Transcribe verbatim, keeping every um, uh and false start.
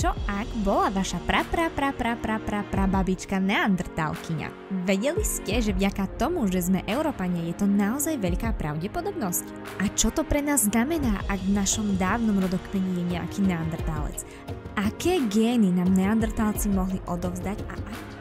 čo ak bola vaša pra pra pra pra pra pra pra babička neandertálkyňa? Vedeli ste, že vďaka tomu, že sme Európania, je to naozaj veľká pravdepodobnosť? A čo to pre nás znamená, ak v našom dávnom rodokmeni je nejaký neandertálec? Aké gény nám neandertálci mohli odovzdať a ak